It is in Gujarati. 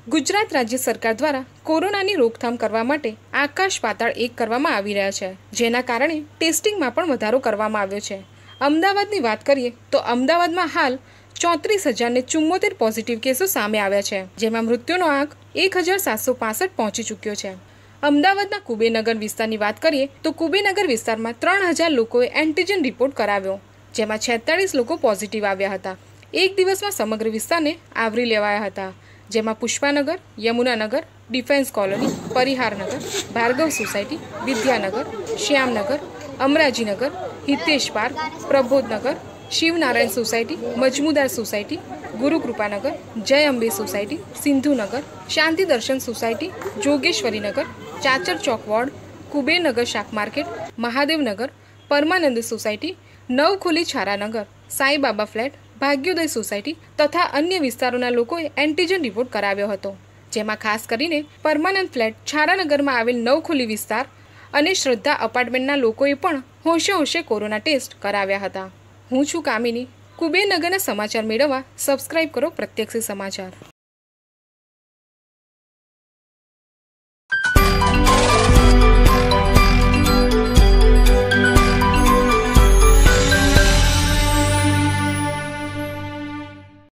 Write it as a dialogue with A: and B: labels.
A: ગુજરાત રાજ્ય સરકાર દ્વારા કોરોનાની રોકથામ કરવા માટે આકાશ પાતાળ એક કરવામાં આવી રહ્યા છે, જેના કારણે ટેસ્ટિંગમાં પણ વધારો કરવામાં આવ્યો છે। અમદાવાદની વાત કરીએ તો અમદાવાદમાં હાલ 34,074 પોઝિટિવ કેસો સામે આવ્યા છે, જેમાં મૃત્યુનો આંક 1,765 પહોંચી ચૂક્યો છે। અમદાવાદના કુબેરનગર વિસ્તારની વાત કરીએ તો કુબેરનગર વિસ્તારમાં 3,000 લોકોએ એન્ટીજન રિપોર્ટ કરાવ્યો, જેમાં 46 લોકો પોઝિટિવ આવ્યા હતા। એક દિવસમાં સમગ્ર વિસ્તારને આવરી લેવાયા હતા, જેમાં Pushpanagar, Yamunanagar, defence colony, Pariharnagar, Bhargav society, Vidyanagar, Shyamnagar, Amrajinagar, Hitesh park, Prabodhnagar, Shivnarayan society, Majmudar society, Gurukrupanagar, Jay Ambe society, Sindhunagar, Shanti Darshan society, Jogeshwarinagar, Chachar Chowk ward, Kubernagar Shak market, Mahadevnagar, Parmanand society, Navkholi Chharanagar, Saibaba flat, Bhagyoday society તથા અન્ય વિસ્તારોના લોકોએ એન્ટીજન રિપોર્ટ કરાવ્યો હતો, જેમાં ખાસ કરીને પરમાનંદ ફ્લેટ છારાનગરમાં આવેલ નવખોલી વિસ્તાર અને શ્રદ્ધા અપાર્ટમેન્ટના લોકોએ પણ હોશે હોશે કોરોના ટેસ્ટ કરાવ્યા હતા। હું છું કામિની। કુબેરનગરના સમાચાર મેળવવા સબસ્ક્રાઇબ કરો પ્રત્યક્ષી સમાચાર।